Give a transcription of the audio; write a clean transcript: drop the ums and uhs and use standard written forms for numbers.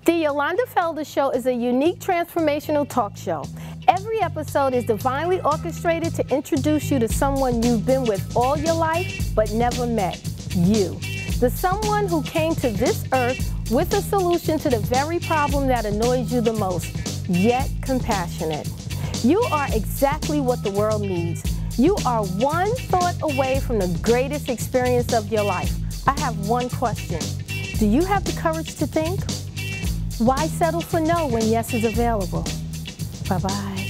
The Yolanda Felder Show is a unique transformational talk show. Every episode is divinely orchestrated to introduce you to someone you've been with all your life but never met. You. The someone who came to this earth with a solution to the very problem that annoys you the most, yet compassionate. You are exactly what the world needs. You are one thought away from the greatest experience of your life. I have one question. Do you have the courage to think? Why settle for no when yes is available? Bye-bye.